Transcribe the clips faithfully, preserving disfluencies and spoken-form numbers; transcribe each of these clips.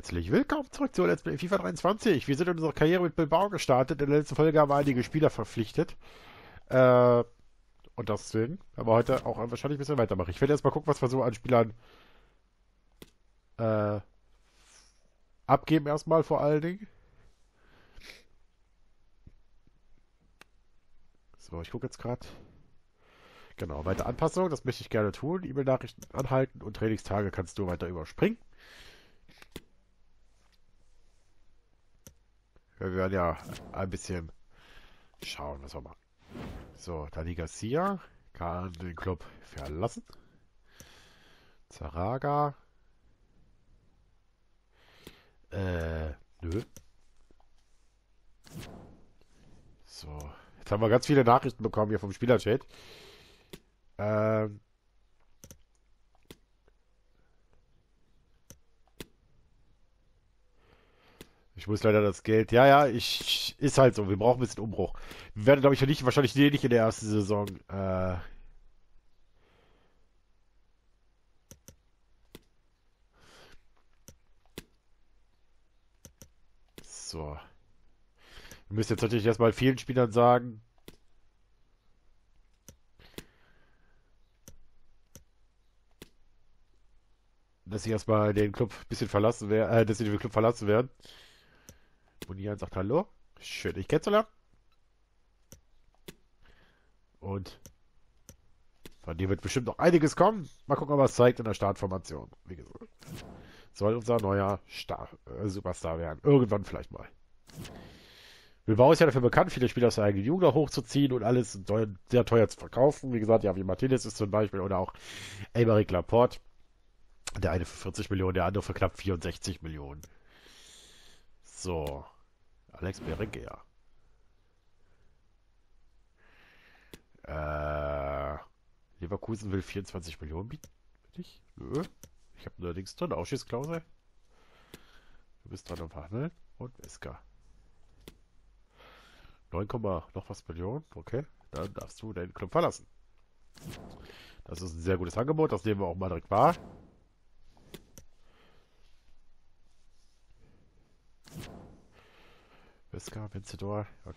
Herzlich willkommen zurück zu Let's Play FIFA dreiundzwanzig. Wir sind in unserer Karriere mit Bilbao gestartet. In der letzten Folge haben wir einige Spieler verpflichtet. Äh, und deswegen haben wir heute auch wahrscheinlich ein bisschen weitermachen. Ich werde erstmal gucken, was wir so an Spielern äh, abgeben erstmal vor allen Dingen. So, ich gucke jetzt gerade. Genau, weiter Anpassung, das möchte ich gerne tun. E-Mail-Nachrichten anhalten und Trainingstage kannst du weiter überspringen. Wir werden ja ein bisschen schauen, was wir machen. So, Dani Garcia kann den Club verlassen. Zaraga. Äh, nö. So, jetzt haben wir ganz viele Nachrichten bekommen hier vom Spielerchat. Ähm. Ich muss leider das Geld. Ja, ja, ich ist halt so. Wir brauchen ein bisschen Umbruch. Wir werden, glaube ich, nicht, wahrscheinlich nicht in der ersten Saison. Äh, so. Wir müssen jetzt natürlich erstmal vielen Spielern sagen. Dass sie erstmal den Club ein bisschen verlassen werden, äh, dass sie den Club verlassen werden. Bonian sagt Hallo. Schön, dich kennenzulernen. Und von dir wird bestimmt noch einiges kommen. Mal gucken, ob er es zeigt in der Startformation. Wie gesagt. Soll unser neuer Star, äh, Superstar werden. Irgendwann vielleicht mal. Bilbao ist ja dafür bekannt, viele Spieler aus der eigenen Jugend hochzuziehen und alles teuer, sehr teuer zu verkaufen. Wie gesagt, ja, wie Martinez ist zum Beispiel oder auch Aymeric Laporte. Der eine für vierzig Millionen, der andere für knapp vierundsechzig Millionen. So. Alex Berenguer. Äh, Leverkusen will vierundzwanzig Millionen bieten. Bin ich? Nö. Ich habe allerdings drin. Ausschießklausel. Du bist dran am Verhandeln. Und Wesker. neun, noch was Millionen. Okay. Dann darfst du deinen Club verlassen. Das ist ein sehr gutes Angebot. Das nehmen wir auch mal direkt wahr. Wesker, Vencedor. Okay.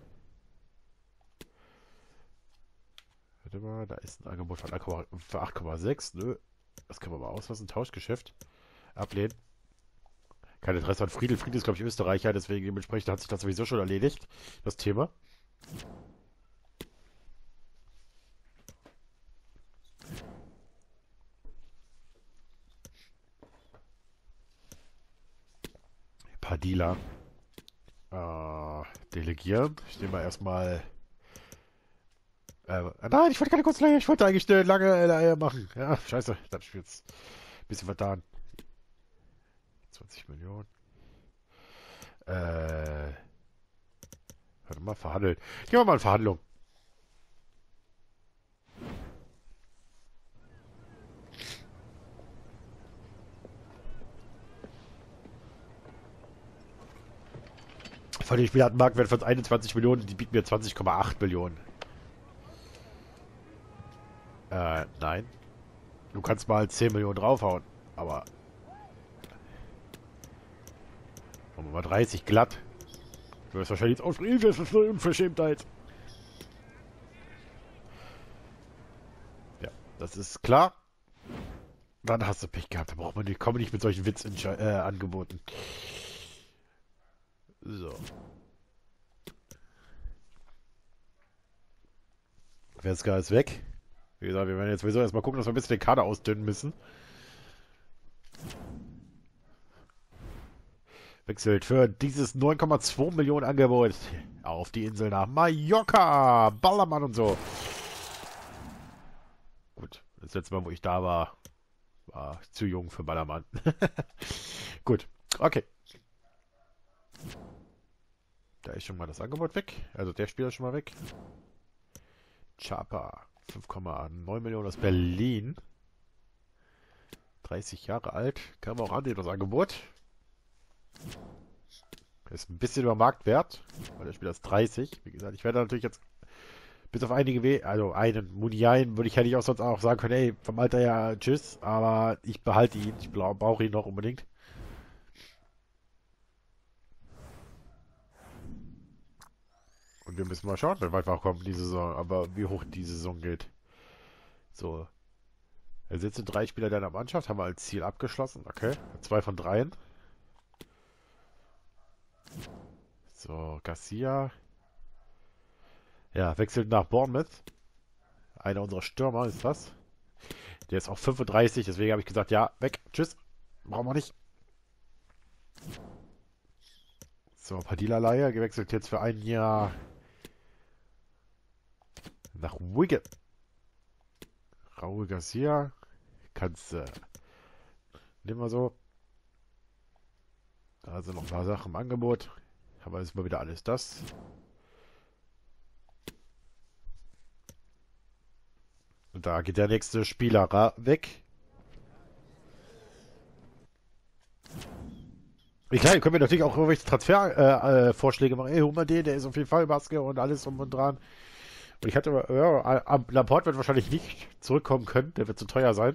Warte mal, da ist ein Angebot für acht Komma sechs. Nö, das können wir mal auslassen. Tauschgeschäft. Ablehnen. Kein Interesse an Friedel. Friedel ist, glaube ich, Österreicher, deswegen dementsprechend hat sich das sowieso schon erledigt, das Thema. Padilla. Äh, delegieren. Ich nehme mal erstmal. Äh, nein, ich wollte keine Kurzleihe. Ich wollte eigentlich eine lange Leihe machen. Ja, scheiße. Da hab ich jetzt ein bisschen vertan. zwanzig Millionen. Äh. Warte mal, verhandeln. Gehen wir mal in Verhandlung. Von den Spielern hat einen Marktwert von einundzwanzig Millionen, die bieten mir zwanzig Komma acht Millionen. Äh, nein. Du kannst mal zehn Millionen draufhauen, aber... Machen wir mal dreißig glatt. Du wirst wahrscheinlich jetzt aufregen, das ist eine Unverschämtheit. Ja, das ist klar. Dann hast du Pech gehabt, da braucht man nicht, komm nicht mit solchen Witzangeboten. Äh, so. Wesker ist weg. Wie gesagt, wir werden jetzt sowieso erstmal gucken, dass wir ein bisschen den Kader ausdünnen müssen. Wechselt für dieses neun Komma zwei Millionen Angebot auf die Insel nach Mallorca. Ballermann und so. Gut, das letzte Mal, wo ich da war, war ich zu jung für Ballermann. Gut, okay. Da ist schon mal das Angebot weg. Also der Spieler ist schon mal weg. Chapa. fünf Komma neun Millionen aus Berlin. dreißig Jahre alt. Kann man auch annehmen, das Angebot. Ist ein bisschen über Marktwert. Weil der Spieler ist dreißig. Wie gesagt, ich werde natürlich jetzt bis auf einige We also einen Muniain würde ich hätte ich auch sonst auch sagen können, ey, vom Alter ja tschüss, aber ich behalte ihn. Ich brauche ihn noch unbedingt. wir müssen mal schauen, wenn wir einfach kommen die Saison, aber wie hoch die Saison geht. So. Da sitzen drei Spieler deiner Mannschaft, haben wir als Ziel abgeschlossen. Okay. Zwei von dreien. So, Garcia. Ja, wechselt nach Bournemouth. Einer unserer Stürmer ist das. Der ist auch fünfunddreißig, deswegen habe ich gesagt, ja, weg, tschüss. Brauchen wir nicht. So, Padilla-Leihe gewechselt jetzt für ein Jahr nach Wigan. Raúl Garcia. Kannst du. Äh, nehmen wir so. Da sind noch ein paar Sachen im Angebot. Aber ist mal wieder alles das. Und da geht der nächste Spieler weg. Ich klar, ihr könnt mir natürlich auch irgendwelche Transfervorschläge äh, äh, machen. Ey, hol mal den, der ist auf jeden Fall Maske und alles um und dran. Und ich hatte, ja, Laporte wird wahrscheinlich nicht zurückkommen können, der wird zu teuer sein.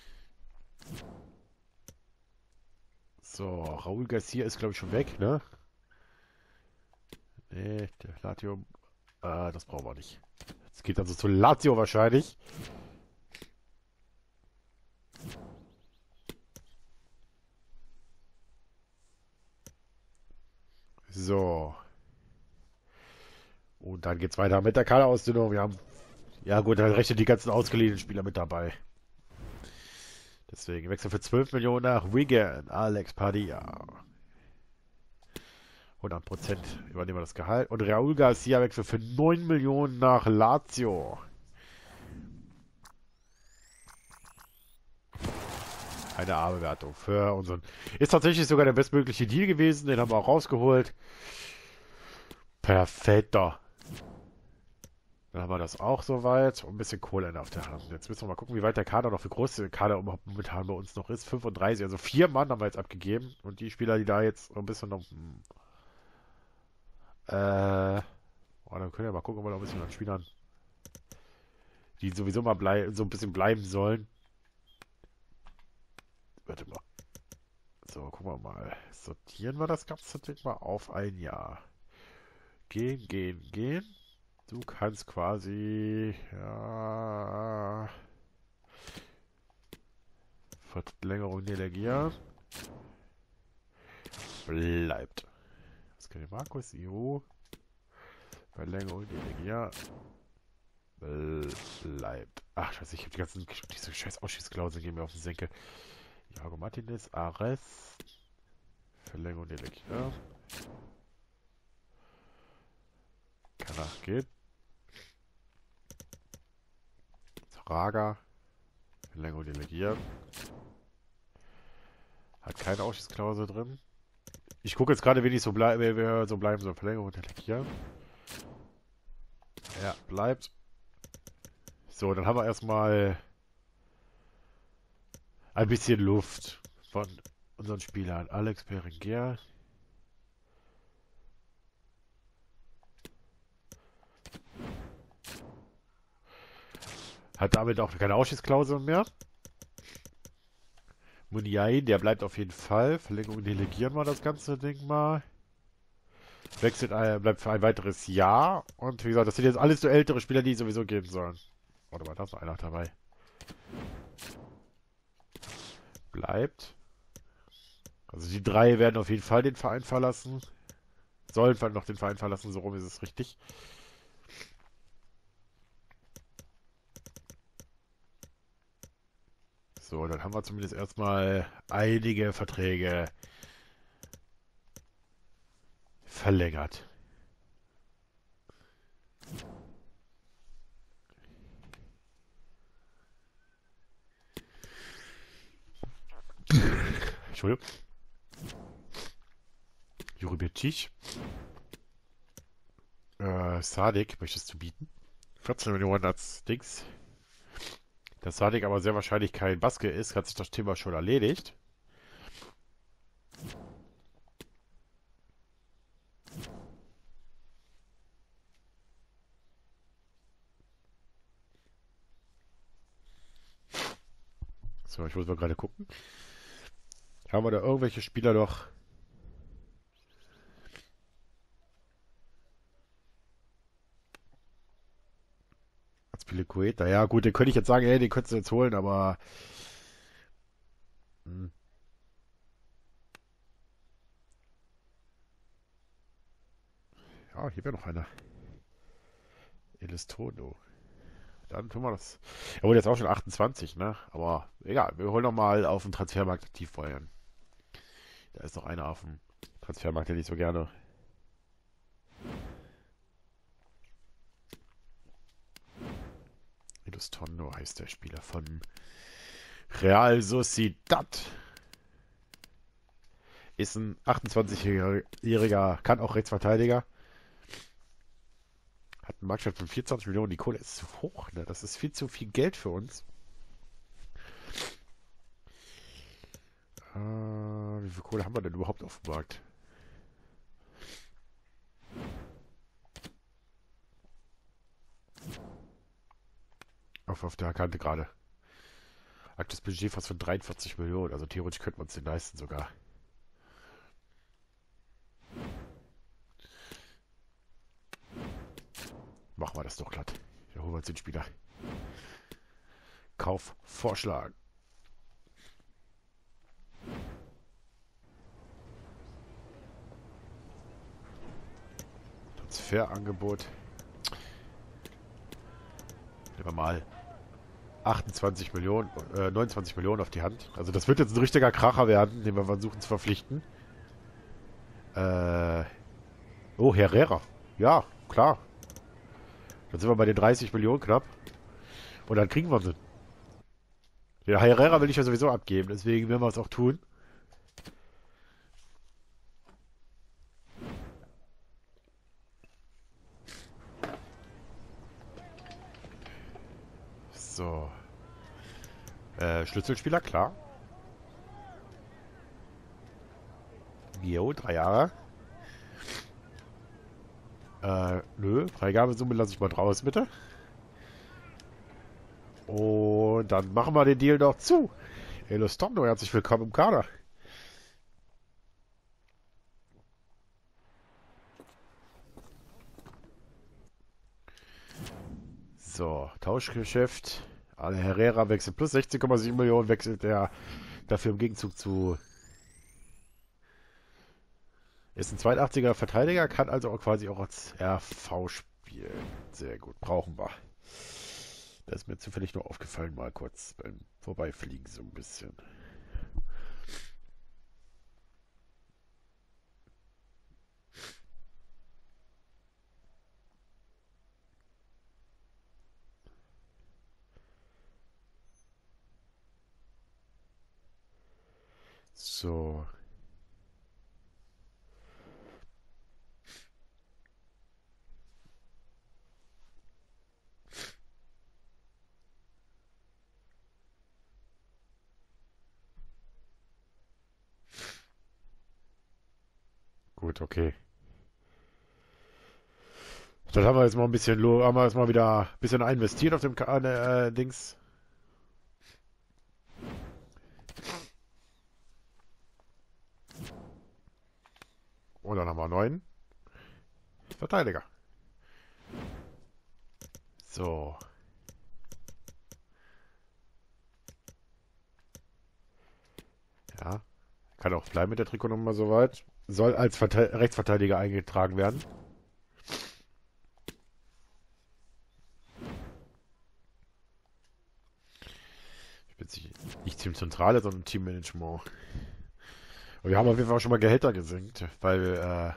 So, Raúl Garcia ist, glaube ich, schon weg, ne? Ne, der Lazio, äh, das brauchen wir nicht. Jetzt geht also zu Lazio wahrscheinlich. So. Und dann geht's weiter mit der Kaderausdünnung. Wir haben, ja gut, dann rechnet die ganzen ausgeliehenen Spieler mit dabei. Deswegen Wechsel für zwölf Millionen nach Wigan. Alex Padilla. hundert Prozent übernehmen wir das Gehalt. Und Raúl Garcia Wechsel für neun Millionen nach Lazio. Eine A-Bewertung für unseren. Ist tatsächlich sogar der bestmögliche Deal gewesen. Den haben wir auch rausgeholt. Perfekter. Dann haben wir das auch soweit. Und ein bisschen Kohle auf der Hand. Jetzt müssen wir mal gucken, wie weit der Kader noch, für große Kader überhaupt momentan bei uns noch ist. fünfunddreißig. Also vier Mann haben wir jetzt abgegeben. Und die Spieler, die da jetzt ein bisschen noch. Äh. Oh, dann können wir mal gucken, ob wir noch ein bisschen an Spielern, die sowieso mal blei so ein bisschen bleiben sollen. Warte mal. So, gucken wir mal. Sortieren wir das ganze Ding mal auf ein Jahr. Gehen, gehen, gehen. Du kannst quasi, ja, Verlängerung delegieren. Bleibt. Was kann ich, Markus? Jo. Verlängerung delegieren. Bleibt. Ach, scheiße, ich habe die ganzen, diese scheiß Ausschießklauseln gehen mir auf den Senkel. Jago Martinez, Ares. Verlängerung delegieren. Kanach geht. Raga. Verlängerung delegieren. Hat keine Ausschießklausel drin. Ich gucke jetzt gerade, wie ich so, blei wir so bleiben sollen. Verlängerung delegieren. Ja, bleibt. So, dann haben wir erstmal ein bisschen Luft von unseren Spielern. Alex Berenguer. Hat damit auch keine Ausschießklausel mehr. Muniain, der bleibt auf jeden Fall. Verlängerung delegieren wir das ganze Ding mal. Wechselt, äh, bleibt für ein weiteres Jahr. Und wie gesagt, das sind jetzt alles so ältere Spieler, die sowieso gehen sollen. Warte mal, da ist noch einer dabei. Bleibt. Also die drei werden auf jeden Fall den Verein verlassen. Sollen noch den Verein verlassen, so rum ist es richtig. So, dann haben wir zumindest erstmal einige Verträge verlängert. Entschuldigung. Juri Betic. Äh, Sadik möchtest du bieten? vierzehn Millionen als Dings. Dass Sadik aber sehr wahrscheinlich kein Baske ist, hat sich das Thema schon erledigt. So, ich muss mal gerade gucken. Haben wir da irgendwelche Spieler noch? Azpilicueta. Ja, gut, den könnte ich jetzt sagen, ey, den könntest du jetzt holen, aber. Hm. Ja, hier wäre noch einer. Elistono. Dann tun wir das. Er wurde jetzt auch schon achtundzwanzig, ne? Aber egal, wir holen noch mal auf dem Transfermarkt aktiv vorher. Da ist noch einer auf dem Transfermarkt, den ich so gerne. Elistono heißt der Spieler von Real Sociedad. Ist ein achtundzwanzigjähriger, kann auch Rechtsverteidiger. Hat einen Marktwert von vierundzwanzig Millionen. Die Kohle ist zu hoch, ne? Das ist viel zu viel Geld für uns. Äh, wie viel Kohle haben wir denn überhaupt auf dem Markt? Auf, auf der Kante gerade. Aktuelles Budget fast von dreiundvierzig Millionen. Also theoretisch könnten wir uns den leisten sogar. Machen wir das doch glatt. Wir holen uns den Spieler. Kauf vorschlagen. Transferangebot. Nehmen wir mal achtundzwanzig Millionen, äh, neunundzwanzig Millionen auf die Hand. Also das wird jetzt ein richtiger Kracher werden, den wir versuchen zu verpflichten. Äh, oh, Herrera. Ja, klar. Dann sind wir bei den dreißig Millionen knapp. Und dann kriegen wir sie. Den Herrera will ich ja sowieso abgeben, deswegen werden wir es auch tun. So. Äh, Schlüsselspieler, klar. Gio, drei Jahre. Äh, nö. Freigabesumme lasse ich mal draußen, bitte. Und dann machen wir den Deal noch zu. Elistono, herzlich willkommen im Kader. So, Tauschgeschäft. Alle Herrera wechselt plus sechzehn Komma sieben Millionen, wechselt er dafür im Gegenzug zu. Ist ein zweitachtziger Verteidiger, kann also auch quasi auch als R V spielen. Sehr gut, brauchen wir. Das ist mir zufällig nur aufgefallen, mal kurz beim Vorbeifliegen so ein bisschen. So. Gut, okay. Dann haben wir jetzt mal ein bisschen, haben wir jetzt mal wieder ein bisschen investiert auf dem äh, Dings. Und dann haben wir neun Verteidiger. So. Ja. Kann auch bleiben mit der Trikotnummer soweit. Soll als Verte Rechtsverteidiger eingetragen werden. Ich bin nicht Teamzentrale, sondern Teammanagement. Und wir haben auf jeden Fall auch schon mal Gehälter gesenkt, weil, äh,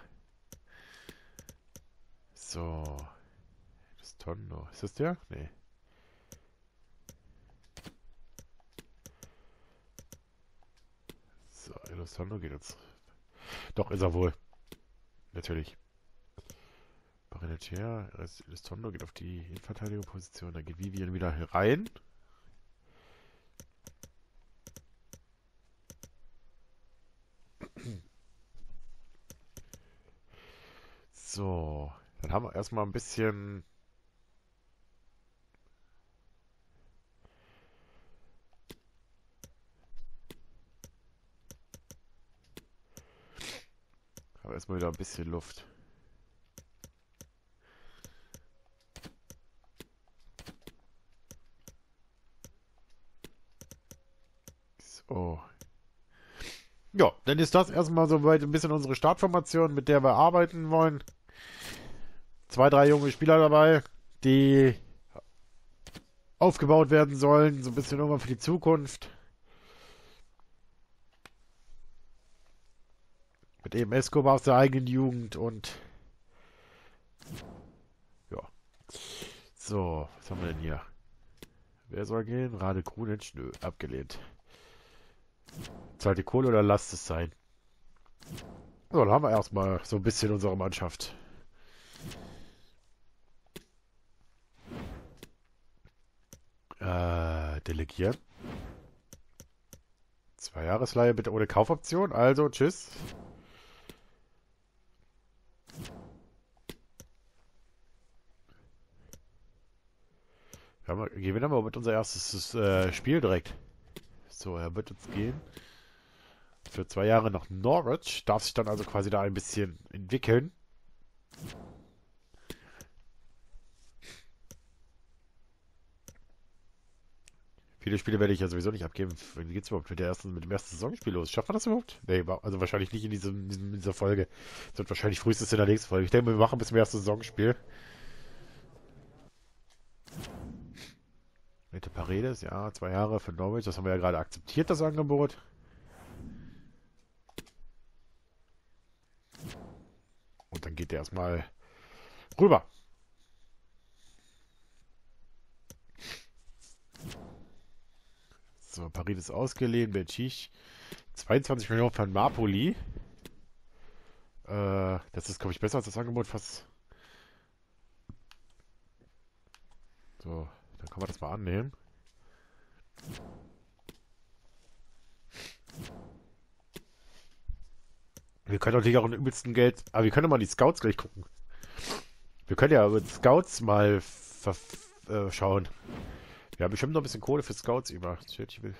so. Das Tondo. Ist das der? Nee. So, das Tondo geht jetzt. Doch, ist er wohl. Natürlich. Barinetier, das Tondo geht auf die Innenverteidigerposition. Da geht Vivian wieder herein. So, dann haben wir erstmal ein bisschen. Haben wir erstmal wieder ein bisschen Luft. So. Ja, dann ist das erstmal soweit ein bisschen unsere Startformation, mit der wir arbeiten wollen. Zwei, drei junge Spieler dabei, die aufgebaut werden sollen, so ein bisschen irgendwann für die Zukunft. Mit eben Escobar aus der eigenen Jugend und ja. So, was haben wir denn hier? Wer soll gehen? Rade Krunic? Nö, abgelehnt. Zahlt die Kohle oder lasst es sein? So, dann haben wir erstmal so ein bisschen unsere Mannschaft. Äh, delegieren. Zwei Jahresleihe bitte ohne Kaufoption. Also, tschüss. Ja, gewinnen wir mit unser erstes äh, Spiel direkt. So, er wird jetzt gehen. Für zwei Jahre nach Norwich. Darf sich dann also quasi da ein bisschen entwickeln. Viele Spiele werde ich ja sowieso nicht abgeben. Wie geht's überhaupt mit, der ersten, mit dem ersten Saisonspiel los? Schafft man das überhaupt? Nee, also wahrscheinlich nicht in, diesem, in, diesem, in dieser Folge. Das wird wahrscheinlich frühestens in der nächsten Folge. Ich denke, wir machen bis zum ersten Saisonspiel. Mette Paredes, ja, zwei Jahre für Norwich. Das haben wir ja gerade akzeptiert, das Angebot. Und dann geht der erstmal rüber. So, Paris ist ausgeliehen, Belchich. zweiundzwanzig Millionen von Napoli. Äh, das ist, glaube ich, besser als das Angebot fast. So, dann kann man das mal annehmen. Wir können natürlich auch in übelsten Geld. Aber wir können mal die Scouts gleich gucken. Wir können ja mit Scouts mal äh, schauen. Wir haben bestimmt noch ein bisschen Kohle für Scouts über. Ich will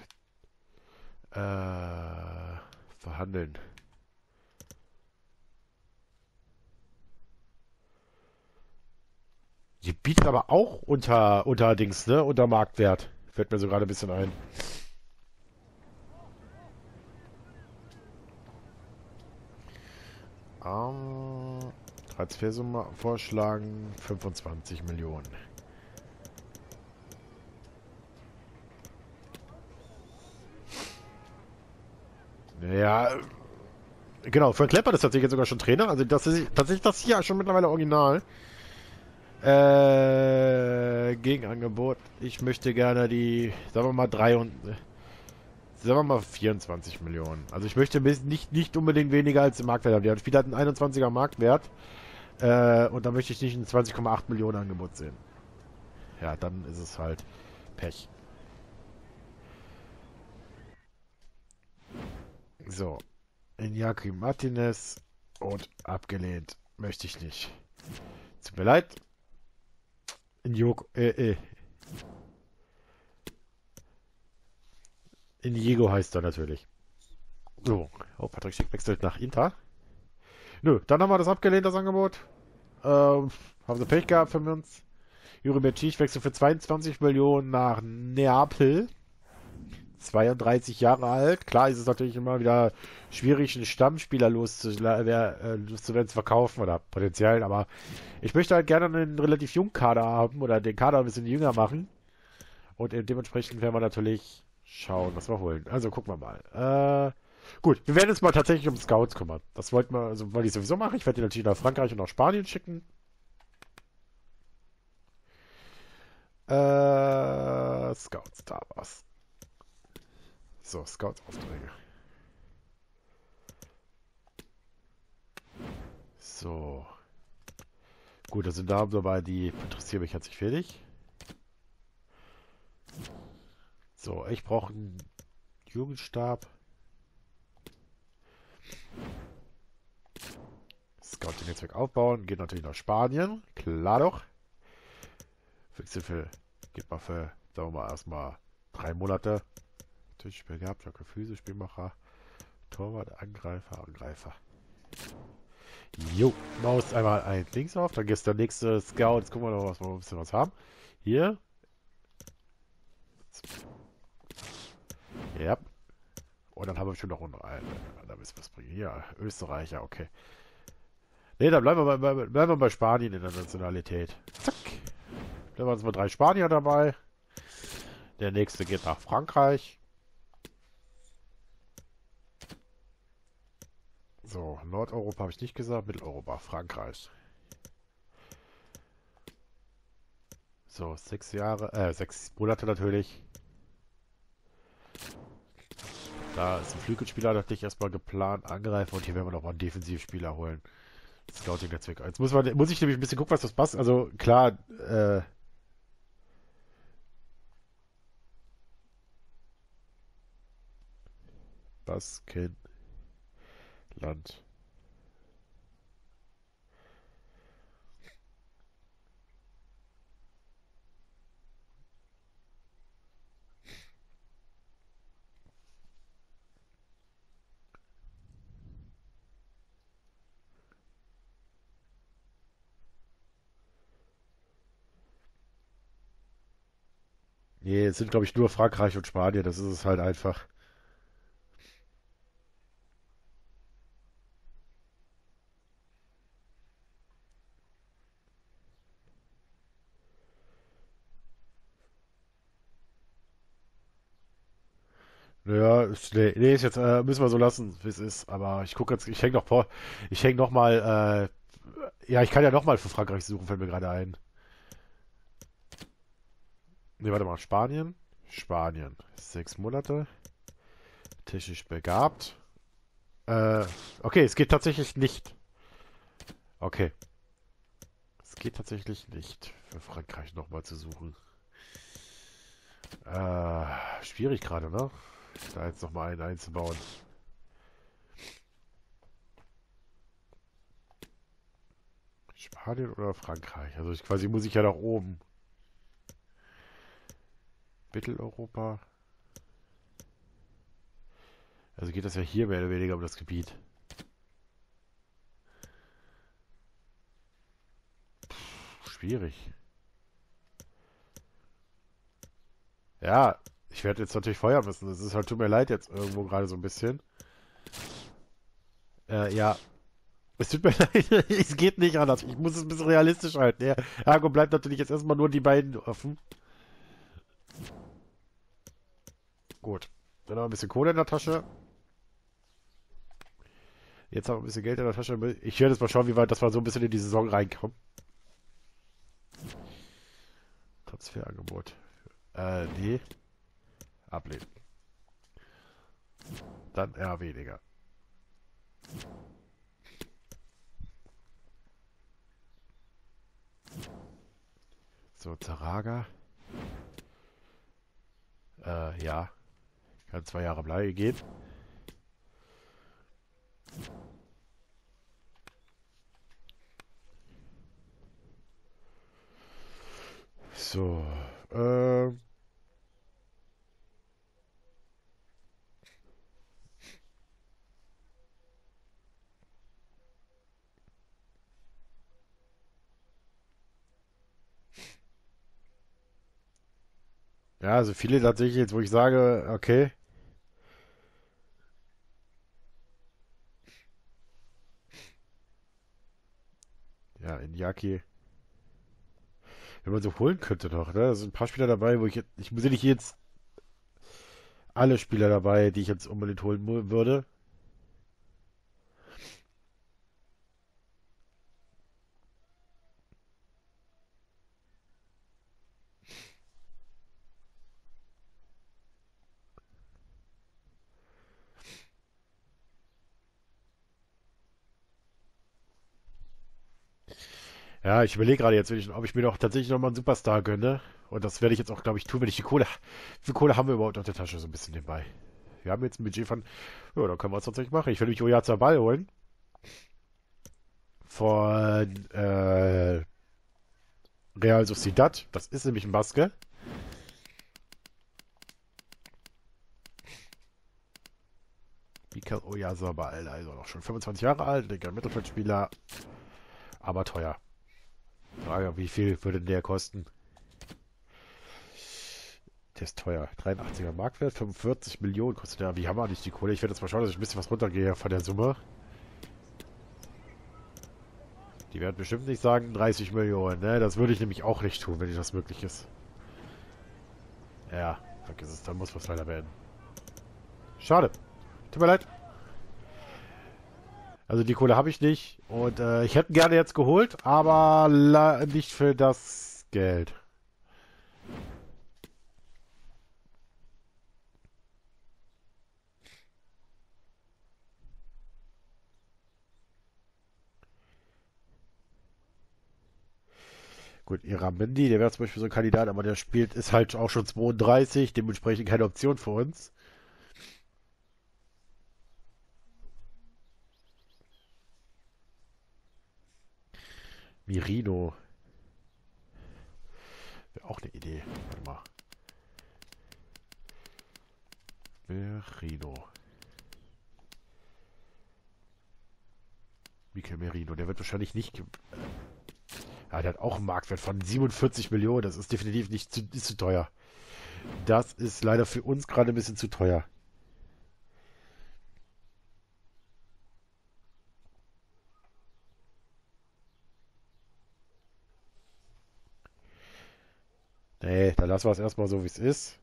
äh, verhandeln. Die bietet aber auch unter, unter Dings, ne? Unter Marktwert. Fällt mir so gerade ein bisschen ein. Ähm, Transfersumme vorschlagen fünfundzwanzig Millionen. Ja, genau, Frank Lampard ist tatsächlich jetzt sogar schon Trainer. Also das ist tatsächlich das hier schon mittlerweile original. Äh, Gegenangebot. Ich möchte gerne die, sagen wir mal, drei und sagen wir mal vierundzwanzig Millionen. Also ich möchte nicht, nicht unbedingt weniger als im Marktwert haben. Der Spieler hat einen einundzwanziger Marktwert. Äh, und da möchte ich nicht ein zwanzig Komma acht Millionen Angebot sehen. Ja, dann ist es halt Pech. So. Iñaki Martinez und abgelehnt. Möchte ich nicht. Tut mir leid. Injoko, äh, äh. Inigo heißt er natürlich. So. Oh, Patrick Schick wechselt nach Inter. Nö, dann haben wir das abgelehnt, das Angebot. Ähm, haben sie Pech gehabt für uns. Juri Belchich wechselt für zweiundzwanzig Millionen nach Neapel. zweiunddreißig Jahre alt. Klar ist es natürlich immer wieder schwierig, einen Stammspieler loszuwerden, zu verkaufen oder potenziell, aber ich möchte halt gerne einen relativ jungen Kader haben oder den Kader ein bisschen jünger machen. Und dementsprechend werden wir natürlich schauen, was wir holen. Also gucken wir mal. Äh, gut, wir werden uns mal tatsächlich um Scouts kümmern. Das wollten wir, also wollte ich sowieso machen. Ich werde die natürlich nach Frankreich und nach Spanien schicken. Äh, Scouts, da war's. So, Scouts-Aufträge. So. Gut, da sind Namen dabei, die interessieren mich jetzt nicht fertig. So, ich brauche einen Jugendstab. Scouting-Netzwerk aufbauen. Geht natürlich nach Spanien. Klar doch. Wechsel für, geht mal für, sagen wir mal, erstmal drei Monate. Natürlich Spiel gehabt, Joker Füße, Spielmacher, Torwart, Angreifer, Angreifer. Jo, Maus einmal ein links auf, dann ist der nächste Scout. Jetzt gucken wir noch, was wir ein bisschen was haben. Hier. Ja. Und dann haben wir bestimmt noch einen. Da müssen wir es bringen. Hier, Österreicher, okay. Ne, dann bleiben wir, bei, bleiben wir bei Spanien in der Nationalität. Zack. Da waren es mal drei Spanier dabei. Der nächste geht nach Frankreich. So, Nordeuropa habe ich nicht gesagt, Mitteleuropa, Frankreich. So, sechs Jahre, äh, sechs Monate natürlich. Da ist ein Flügelspieler, dachte ich erstmal geplant, angreifen und hier werden wir nochmal einen Defensivspieler holen. Scouting-Netzwerk. Jetzt muss, man, muss ich nämlich ein bisschen gucken, was das passt. Also klar, äh, Baskenland. Nee, es sind glaube ich nur Frankreich und Spanien, das ist es halt einfach. Naja, ist, nee, nee, ist jetzt, äh, müssen wir so lassen, wie es ist. Aber ich gucke jetzt, ich hänge noch vor, ich hänge noch mal, äh, ja, ich kann ja noch mal für Frankreich suchen, fällt mir gerade ein. Nee, warte mal, Spanien? Spanien. Sechs Monate. Technisch begabt. Äh, okay, es geht tatsächlich nicht. Okay. Es geht tatsächlich nicht, für Frankreich nochmal zu suchen. Äh, schwierig gerade, ne? Da jetzt nochmal einen einzubauen. Spanien oder Frankreich? Also ich, quasi muss ich ja nach oben. Mitteleuropa. Also geht das ja hier mehr oder weniger um das Gebiet. Puh, schwierig. Ja, ich werde jetzt natürlich feuern müssen. Das ist halt, tut mir leid jetzt irgendwo gerade so ein bisschen. Äh, ja. Es tut mir leid, es geht nicht anders. Ich muss es ein bisschen realistisch halten. Ja, ergo bleibt natürlich jetzt erstmal nur die beiden offen. Gut. Dann haben wir ein bisschen Kohle in der Tasche. Jetzt haben wir ein bisschen Geld in der Tasche. Ich werde jetzt mal schauen, wie weit das wir so ein bisschen in die Saison reinkommen. Transferangebot. Äh, nee. Ablehnen. Dann eher weniger. So, Zaraga. Äh, ja. Kann zwei Jahre bleiben gehen. So. Äh. Ja, also viele tatsächlich jetzt, wo ich sage, okay. Ja, Iñaki. Wenn man so holen könnte noch, ne? Da sind ein paar Spieler dabei, wo ich jetzt, ich sehe nicht jetzt alle Spieler dabei, die ich jetzt unbedingt holen mu- würde. Ja, ich überlege gerade jetzt, wenn ich, ob ich mir doch tatsächlich nochmal einen Superstar gönne. Und das werde ich jetzt auch, glaube ich, tun, wenn ich die Kohle. Wie viel Kohle haben wir überhaupt auf der Tasche so ein bisschen nebenbei? Wir haben jetzt ein Budget von. Ja, da können wir es tatsächlich machen. Ich will mich Oyazabal Ball holen. Von äh, Real Sociedad. Das ist nämlich ein Baske. Mikel Oyarzabal, also noch schon fünfundzwanzig Jahre alt, linker Mittelfeldspieler, aber teuer. Frage, wie viel würde der kosten? Der ist teuer. dreiundachtziger Marktwert, fünfundvierzig Millionen kostet der. Wie haben wir nicht die Kohle? Ich werde jetzt mal schauen, dass ich ein bisschen was runtergehe von der Summe. Die werden bestimmt nicht sagen dreißig Millionen, ne? Das würde ich nämlich auch nicht tun, wenn das möglich ist. Ja, vergiss es, dann muss was leider werden. Schade. Tut mir leid. Also die Kohle habe ich nicht. Und äh, ich hätte gerne jetzt geholt, aber la nicht für das Geld. Gut, Iramendi, der wäre zum Beispiel so ein Kandidat, aber der spielt, ist halt auch schon zweiunddreißig, dementsprechend keine Option für uns. Mirino. Wäre auch eine Idee. Warte mal. Merino. Mikel Merino, der wird wahrscheinlich nicht. Ja, der hat auch einen Marktwert von siebenundvierzig Millionen. Das ist definitiv nicht zu, ist zu teuer. Das ist leider für uns gerade ein bisschen zu teuer. Nee, dann lassen wir es erstmal so, wie es ist.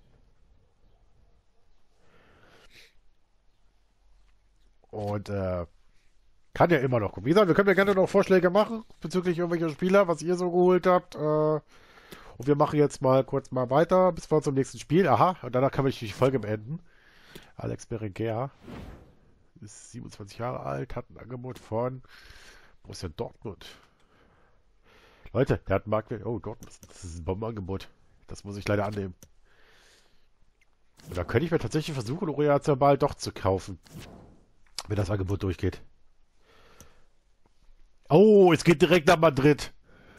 Und äh, kann ja immer noch gucken. Wie gesagt, wir können ja gerne noch Vorschläge machen bezüglich irgendwelcher Spieler, was ihr so geholt habt. Äh, und wir machen jetzt mal kurz mal weiter, bis wir zum nächsten Spiel. Aha, und danach kann ich die Folge beenden. Alex Berenguer ist siebenundzwanzig Jahre alt, hat ein Angebot von Borussia Dortmund. Leute, der hat einen Marktwert. Oh, Dortmund, das ist ein Bombenangebot. Das muss ich leider annehmen. Und da könnte ich mir tatsächlich versuchen, Oyarzabal doch zu kaufen. Wenn das Angebot durchgeht. Oh, es geht direkt nach Madrid.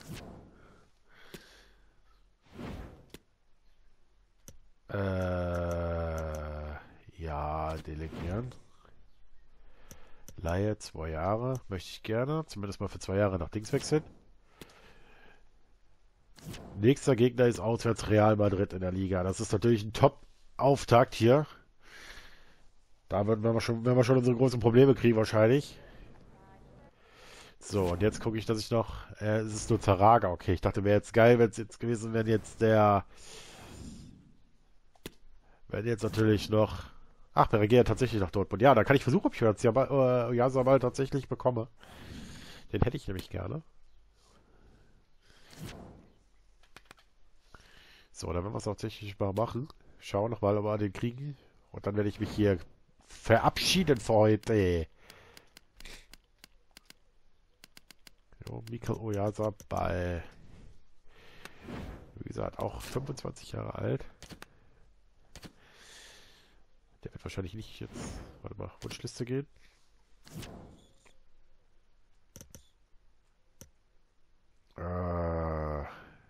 Äh, ja, delegieren. Leihe, zwei Jahre. Möchte ich gerne. Zumindest mal für zwei Jahre nach Dings wechseln. Nächster Gegner ist auswärts Real Madrid in der Liga. Das ist natürlich ein Top-Auftakt hier. Da werden wir schon, werden wir schon unsere großen Probleme kriegen wahrscheinlich. So, und jetzt gucke ich, dass ich noch... Äh, es ist nur Zaraga. Okay, ich dachte, wäre jetzt geil, wenn es jetzt gewesen wäre, jetzt der... Wenn jetzt natürlich noch... Ach, Berenguer tatsächlich nach Dortmund. Ja, da kann ich versuchen, ob ich jetzt ja äh, Oyarzabal tatsächlich bekomme. Den hätte ich nämlich gerne. So, dann werden wir es tatsächlich mal machen. Schauen nochmal, ob wir den kriegen. Und dann werde ich mich hier verabschieden für heute. Jo, Mikel Oyarzabal. Wie gesagt, auch fünfundzwanzig Jahre alt. Der wird wahrscheinlich nicht jetzt... Warte mal, Wunschliste gehen. Äh...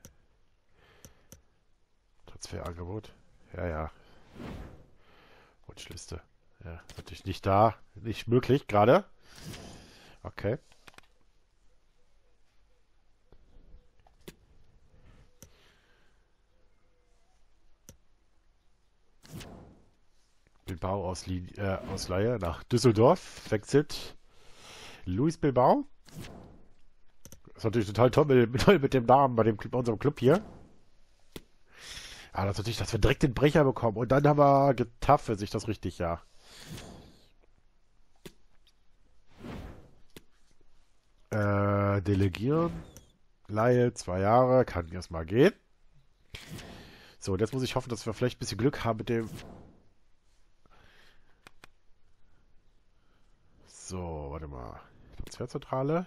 Transferangebot. Ja, ja. Wunschliste. Ja, natürlich nicht da. Nicht möglich, gerade. Okay. Bilbao aus, äh, Ausleihe nach Düsseldorf. Wechselt Luis Bilbao. Ist natürlich total toll mit, mit dem Namen bei, dem, bei unserem Club hier. Ah, das ist natürlich, dass wir direkt den Brecher bekommen. Und dann haben wir getafft, sich das richtig, ja. Äh, delegieren. Leihe, zwei Jahre. Kann erstmal gehen. So, und jetzt muss ich hoffen, dass wir vielleicht ein bisschen Glück haben mit dem... So, warte mal. Transferzentrale.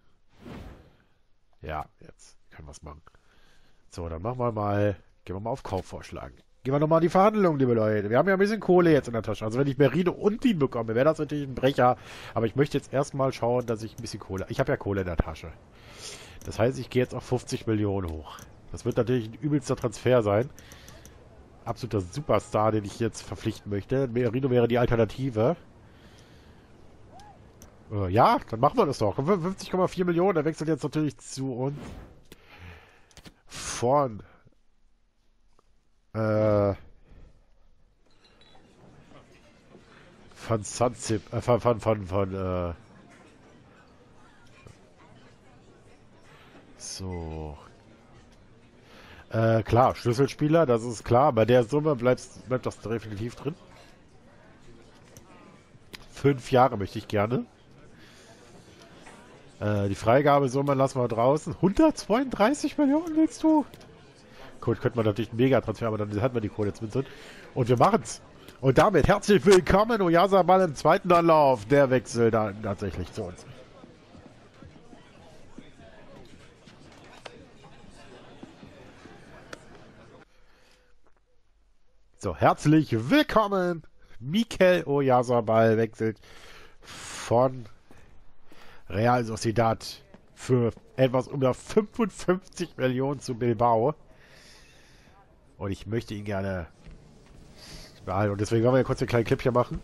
Ja, jetzt können wir es machen. So, dann machen wir mal... Gehen wir mal auf Kauf vorschlagen. Gehen wir nochmal in die Verhandlungen, liebe Leute. Wir haben ja ein bisschen Kohle jetzt in der Tasche. Also wenn ich Merino und ihn bekomme, wäre das natürlich ein Brecher. Aber ich möchte jetzt erstmal schauen, dass ich ein bisschen Kohle... Ich habe ja Kohle in der Tasche. Das heißt, ich gehe jetzt auf fünfzig Millionen hoch. Das wird natürlich ein übelster Transfer sein. Absoluter Superstar, den ich jetzt verpflichten möchte. Merino wäre die Alternative. Äh, ja, dann machen wir das doch. fünfzig Komma vier Millionen, der wechselt jetzt natürlich zu uns. Von... Äh, von Sanzip, äh, von, von, von, von, äh, so. Äh, klar, Schlüsselspieler, das ist klar. Bei der Summe bleibt, bleibt das definitiv drin. Fünf Jahre möchte ich gerne. Äh, die Freigabesumme lassen wir draußen. hundertzweiunddreißig Millionen willst du? Gut, könnte man natürlich einen Megatransfer, aber dann hat man die Kohle jetzt mit drin. Und wir machen's. Und damit herzlich willkommen, Oyasabal im zweiten Anlauf. Der Wechsel dann tatsächlich zu uns. So, herzlich willkommen. Mikel Oyasabal wechselt von Real Sociedad für etwas unter fünfundfünfzig Millionen zu Bilbao. Und ich möchte ihn gerne behalten. Und deswegen wollen wir kurz einen kleinen Clip hier machen.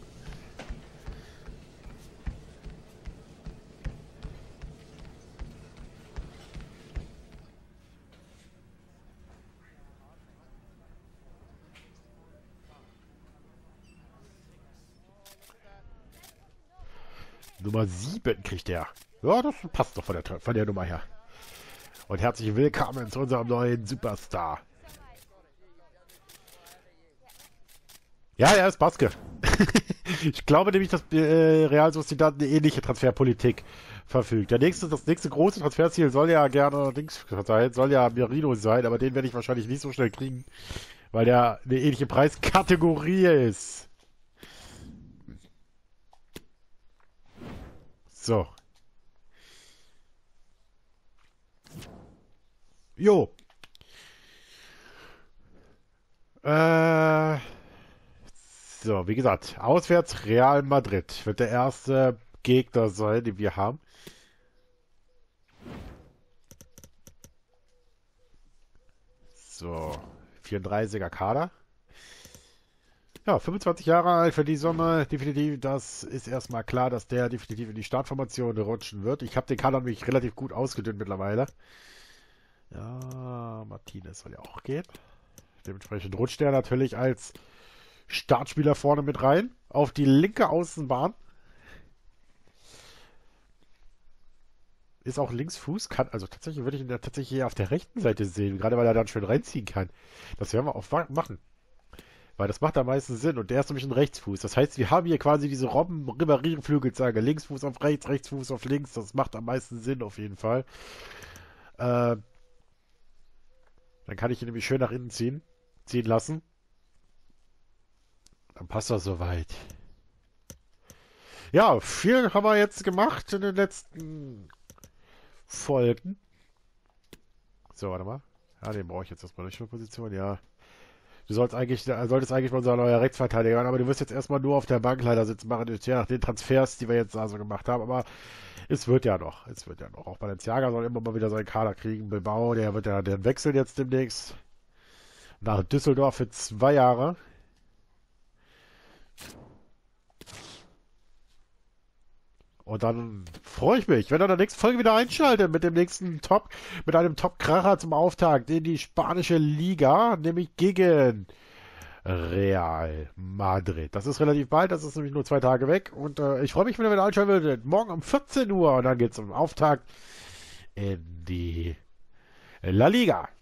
Nummer sieben kriegt er. Ja, das passt doch von der, von der Nummer her. Und herzlich willkommen zu unserem neuen Superstar. Ja, er ist Baske. Ich glaube nämlich, dass äh, Real Sociedad eine ähnliche Transferpolitik verfügt. Der nächste, das nächste große Transferziel soll ja gerne Dings sein, soll ja Merino sein, aber den werde ich wahrscheinlich nicht so schnell kriegen, weil der eine ähnliche Preiskategorie ist. So. Jo. Äh, so, wie gesagt, auswärts Real Madrid wird der erste Gegner sein, den wir haben. So, vierunddreißiger Kader. Ja, fünfundzwanzig Jahre alt für die Summe, definitiv, das ist erstmal klar, dass der definitiv in die Startformation rutschen wird. Ich habe den Kader nämlich relativ gut ausgedünnt mittlerweile. Ja, Martinez soll ja auch gehen. Dementsprechend rutscht er natürlich als Startspieler vorne mit rein, auf die linke Außenbahn. Ist auch Linksfuß, kann, also tatsächlich würde ich ihn da tatsächlich eher auf der rechten Seite sehen, gerade weil er dann schön reinziehen kann. Das werden wir auch machen. Weil das macht am meisten Sinn. Und der ist nämlich ein Rechtsfuß. Das heißt, wir haben hier quasi diese Robben-Ribéry-Flügelzange. Linksfuß auf rechts, Rechtsfuß auf links. Das macht am meisten Sinn auf jeden Fall. Äh, dann kann ich ihn nämlich schön nach innen ziehen. Ziehen lassen. Dann passt das soweit. Ja, viel haben wir jetzt gemacht in den letzten Folgen. So, warte mal. Ja, den brauche ich jetzt erstmal nicht für Position. Ja. Du sollst eigentlich, solltest eigentlich mal unser neuer Rechtsverteidiger werden, aber du wirst jetzt erstmal nur auf der Bank leider sitzen machen, je nach den Transfers, die wir jetzt also gemacht haben. Aber es wird ja noch. Es wird ja noch. Auch Balenciaga soll immer mal wieder seinen Kader kriegen. Bilbao, der wird ja den wechseln jetzt demnächst. Nach Düsseldorf für zwei Jahre. Und dann freue ich mich, wenn er in der nächsten Folge wieder einschaltet mit dem nächsten Top, mit einem Top-Kracher zum Auftakt in die spanische Liga, nämlich gegen Real Madrid. Das ist relativ bald, das ist nämlich nur zwei Tage weg. Und äh, ich freue mich, wenn ihr wieder einschalten würdet. Morgen um vierzehn Uhr und dann geht es um Auftakt in die La Liga.